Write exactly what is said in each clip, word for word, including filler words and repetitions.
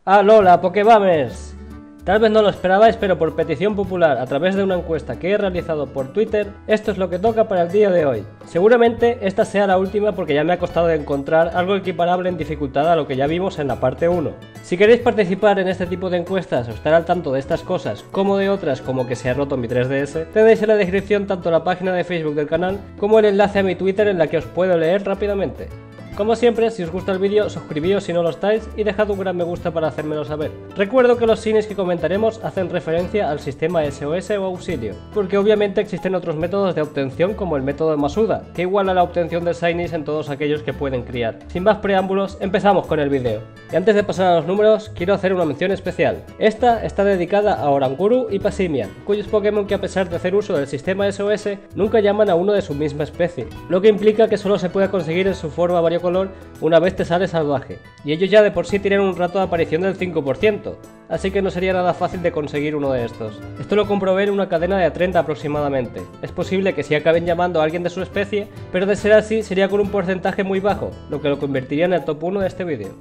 ¡Alola, Pokébamers! Tal vez no lo esperabais, pero por petición popular, a través de una encuesta que he realizado por Twitter, esto es lo que toca para el día de hoy. Seguramente esta sea la última porque ya me ha costado encontrar algo equiparable en dificultad a lo que ya vimos en la parte uno. Si queréis participar en este tipo de encuestas o estar al tanto de estas cosas, como de otras como que se ha roto mi tres D S, tenéis en la descripción tanto la página de Facebook del canal como el enlace a mi Twitter en la que os puedo leer rápidamente. Como siempre, si os gusta el vídeo, suscribíos si no lo estáis y dejad un gran me gusta para hacérmelo saber. Recuerdo que los shinies que comentaremos hacen referencia al sistema S O S o auxilio, porque obviamente existen otros métodos de obtención como el método de Masuda, que iguala la obtención de shinies en todos aquellos que pueden criar. Sin más preámbulos, empezamos con el vídeo. Y antes de pasar a los números, quiero hacer una mención especial. Esta está dedicada a Oranguru y Passimian, cuyos Pokémon que a pesar de hacer uso del sistema S O S, nunca llaman a uno de su misma especie, lo que implica que solo se puede conseguir en su forma variocolor una vez te sale salvaje, y ellos ya de por sí tienen un rato de aparición del cinco por ciento, así que no sería nada fácil de conseguir uno de estos. Esto lo comprobé en una cadena de treinta aproximadamente. Es posible que sí acaben llamando a alguien de su especie, pero de ser así sería con un porcentaje muy bajo, lo que lo convertiría en el top uno de este vídeo.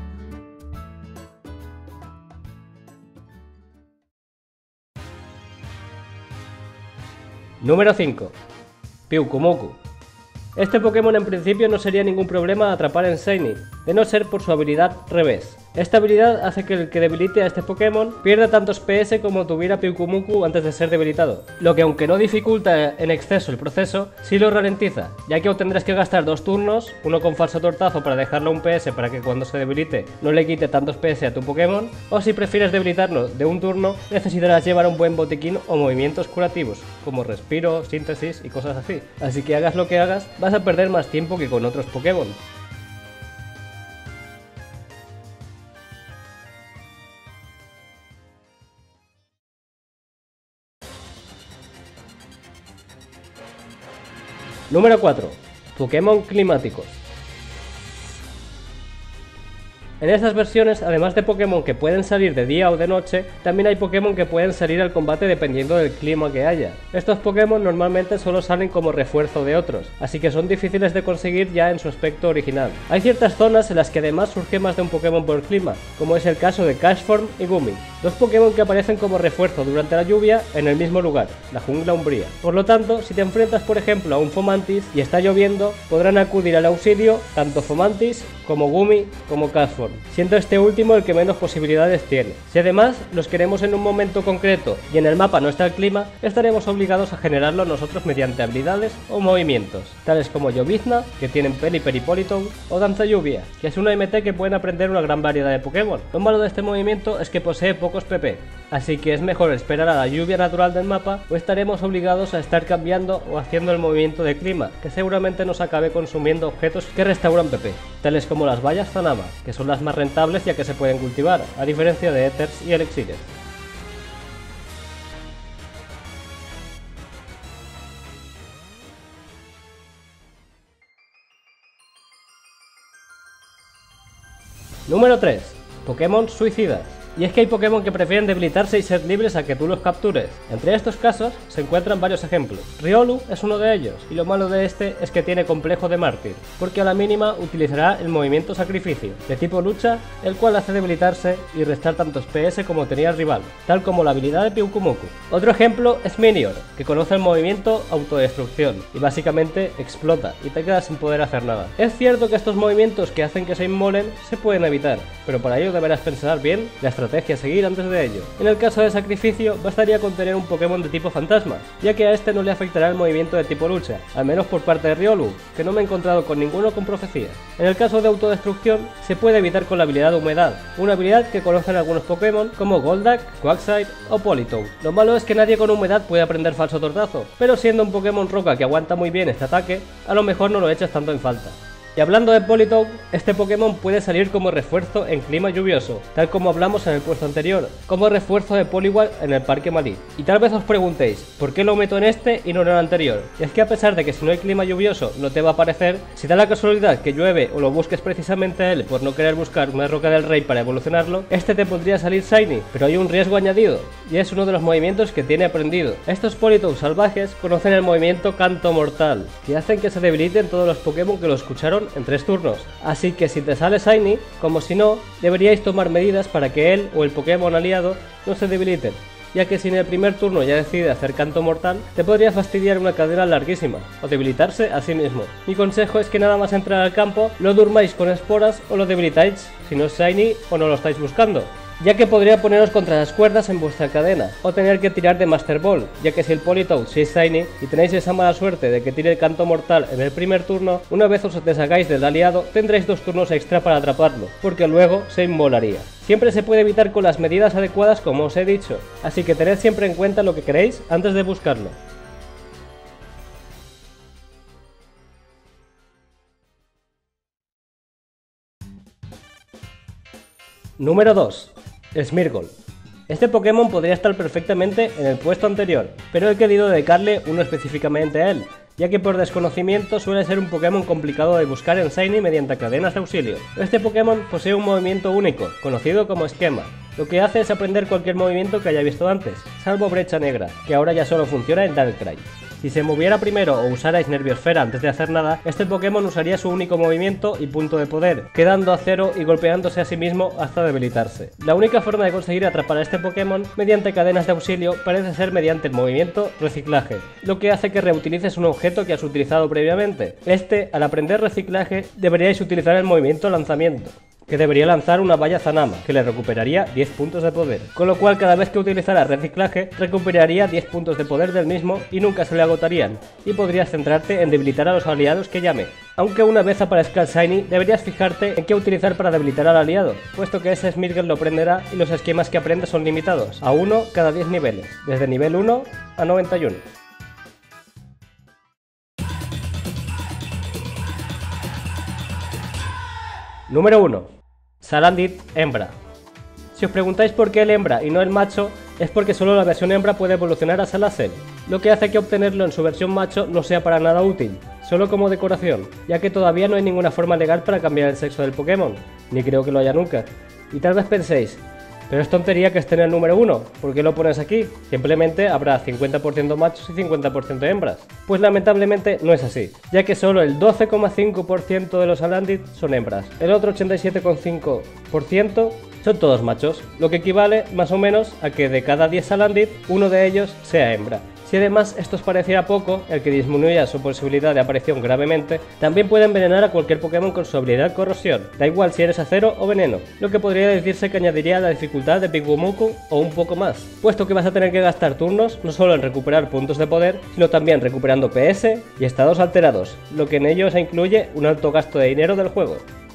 Número cinco. Pyukumuku. Este Pokémon en principio no sería ningún problema atrapar en Shiny, de no ser por su habilidad Revés. Esta habilidad hace que el que debilite a este Pokémon pierda tantos P S como tuviera Pyukumuku antes de ser debilitado, lo que aunque no dificulta en exceso el proceso, sí lo ralentiza, ya que o tendrás que gastar dos turnos, uno con falso tortazo para dejarlo un P S para que cuando se debilite no le quite tantos P S a tu Pokémon, o si prefieres debilitarlo de un turno, necesitarás llevar un buen botiquín o movimientos curativos, como respiro, síntesis y cosas así, así que hagas lo que hagas, vas a perder más tiempo que con otros Pokémon. Número cuatro. Pokémon climáticos. En estas versiones, además de Pokémon que pueden salir de día o de noche, también hay Pokémon que pueden salir al combate dependiendo del clima que haya. Estos Pokémon normalmente solo salen como refuerzo de otros, así que son difíciles de conseguir ya en su aspecto original. Hay ciertas zonas en las que además surge más de un Pokémon por clima, como es el caso de Cashform y Gumi, dos Pokémon que aparecen como refuerzo durante la lluvia en el mismo lugar, la jungla umbría. Por lo tanto, si te enfrentas por ejemplo a un Fomantis y está lloviendo, podrán acudir al auxilio tanto Fomantis como Gumi como Cashform, siendo este último el que menos posibilidades tiene. Si además los queremos en un momento concreto y en el mapa no está el clima, estaremos obligados a generarlo nosotros mediante habilidades o movimientos, tales como Llovizna, que tienen Pelipper y Politoed, o Danza Lluvia, que es una M T que pueden aprender una gran variedad de Pokémon. Lo malo de este movimiento es que posee pocos P P, así que es mejor esperar a la lluvia natural del mapa o estaremos obligados a estar cambiando o haciendo el movimiento de clima, que seguramente nos acabe consumiendo objetos que restauran P P, tales como las bayas Zanama, que son las más rentables ya que se pueden cultivar, a diferencia de Ethers y Elixires. Número tres. Pokémon suicidas. Y es que hay Pokémon que prefieren debilitarse y ser libres a que tú los captures. Entre estos casos se encuentran varios ejemplos. Riolu es uno de ellos, y lo malo de este es que tiene complejo de mártir, porque a la mínima utilizará el movimiento sacrificio, de tipo lucha, el cual hace debilitarse y restar tantos P S como tenía el rival, tal como la habilidad de Pyukumuku. Otro ejemplo es Minior, que conoce el movimiento autodestrucción, y básicamente explota, y te quedas sin poder hacer nada. Es cierto que estos movimientos que hacen que se inmolen se pueden evitar, pero para ello deberás pensar bien la estrategia a seguir antes de ello. En el caso de sacrificio, bastaría con tener un Pokémon de tipo fantasma, ya que a este no le afectará el movimiento de tipo lucha, al menos por parte de Riolu, que no me he encontrado con ninguno con profecía. En el caso de autodestrucción, se puede evitar con la habilidad de humedad, una habilidad que conocen algunos Pokémon como Golduck, Quagsire o Politoed. Lo malo es que nadie con humedad puede aprender falso tortazo, pero siendo un Pokémon roca que aguanta muy bien este ataque, a lo mejor no lo echas tanto en falta. Y hablando de Politoed, este Pokémon puede salir como refuerzo en clima lluvioso, tal como hablamos en el puesto anterior, como refuerzo de Poliwag en el Parque Malí. Y tal vez os preguntéis, ¿por qué lo meto en este y no en el anterior? Y es que a pesar de que si no hay clima lluvioso no te va a aparecer, si da la casualidad que llueve o lo busques precisamente a él por no querer buscar una roca del rey para evolucionarlo, este te podría salir Shiny, pero hay un riesgo añadido, y es uno de los movimientos que tiene aprendido. Estos Politoed salvajes conocen el movimiento Canto Mortal, que hacen que se debiliten todos los Pokémon que lo escucharon evolución en tres turnos, así que si te sale Shiny, como si no, deberíais tomar medidas para que él o el Pokémon aliado no se debiliten, ya que si en el primer turno ya decide hacer canto mortal, te podría fastidiar una cadena larguísima, o debilitarse a sí mismo. Mi consejo es que nada más entrar al campo, lo durmáis con esporas o lo debilitáis si no es Shiny o no lo estáis buscando, ya que podría poneros contra las cuerdas en vuestra cadena, o tener que tirar de Master Ball, ya que si el Politoed sí es Shiny y tenéis esa mala suerte de que tire el canto mortal en el primer turno, una vez os deshagáis del aliado tendréis dos turnos extra para atraparlo, porque luego se inmolaría. Siempre se puede evitar con las medidas adecuadas como os he dicho, así que tened siempre en cuenta lo que queréis antes de buscarlo. Número dos. Smeargle. Este Pokémon podría estar perfectamente en el puesto anterior, pero he querido dedicarle uno específicamente a él, ya que por desconocimiento suele ser un Pokémon complicado de buscar en Shiny mediante cadenas de auxilio. Este Pokémon posee un movimiento único, conocido como esquema. Lo que hace es aprender cualquier movimiento que haya visto antes, salvo Brecha Negra, que ahora ya solo funciona en Darkrai. Si se moviera primero o usarais Nerviosfera antes de hacer nada, este Pokémon usaría su único movimiento y punto de poder, quedando a cero y golpeándose a sí mismo hasta debilitarse. La única forma de conseguir atrapar a este Pokémon mediante cadenas de auxilio parece ser mediante el movimiento Reciclaje, lo que hace que reutilices un objeto que has utilizado previamente. Este, al aprender Reciclaje, deberíais utilizar el movimiento Lanzamiento, que debería lanzar una valla Zanama, que le recuperaría diez puntos de poder, con lo cual cada vez que utilizara Reciclaje, recuperaría diez puntos de poder del mismo y nunca se le agotarían, y podrías centrarte en debilitar a los aliados que llame. Aunque una vez aparezca el Shiny, deberías fijarte en qué utilizar para debilitar al aliado, puesto que ese Smeargle lo aprenderá y los esquemas que aprende son limitados, a uno cada diez niveles, desde nivel uno a noventa y uno. Número uno. Salandit hembra. Si os preguntáis por qué el hembra y no el macho, es porque solo la versión hembra puede evolucionar a Salazzle, lo que hace que obtenerlo en su versión macho no sea para nada útil, solo como decoración, ya que todavía no hay ninguna forma legal para cambiar el sexo del Pokémon, ni creo que lo haya nunca. Y tal vez penséis, pero es tontería que esté en el número uno, ¿por qué lo pones aquí? Simplemente habrá cincuenta por ciento machos y cincuenta por ciento hembras. Pues lamentablemente no es así, ya que solo el doce coma cinco por ciento de los Salandit son hembras, el otro ochenta y siete coma cinco por ciento son todos machos, lo que equivale más o menos a que de cada diez Salandit, uno de ellos sea hembra. Si además esto os pareciera poco, el que disminuya su posibilidad de aparición gravemente, también puede envenenar a cualquier Pokémon con su habilidad Corrosión, da igual si eres acero o veneno, lo que podría decirse que añadiría la dificultad de Pigumuku o un poco más, puesto que vas a tener que gastar turnos no solo en recuperar puntos de poder, sino también recuperando P S y estados alterados, lo que en ello se incluye un alto gasto de dinero del juego.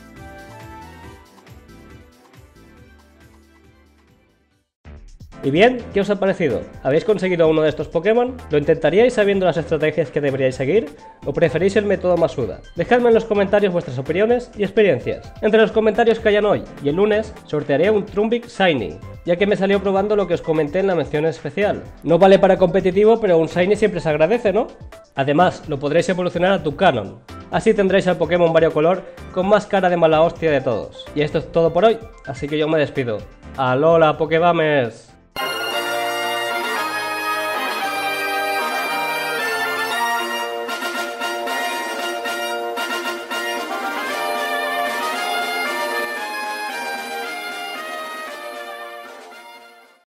Y bien, ¿qué os ha parecido? ¿Habéis conseguido uno de estos Pokémon? ¿Lo intentaríais sabiendo las estrategias que deberíais seguir? ¿O preferís el método Masuda? Dejadme en los comentarios vuestras opiniones y experiencias. Entre los comentarios que hayan hoy y el lunes, sortearé un Trumbic Shiny, ya que me salió probando lo que os comenté en la mención especial. No vale para competitivo, pero un Shiny siempre se agradece, ¿no? Además, lo podréis evolucionar a Tucanon. Así tendréis al Pokémon variocolor con más cara de mala hostia de todos. Y esto es todo por hoy, así que yo me despido. ¡Alola, Pokébamers!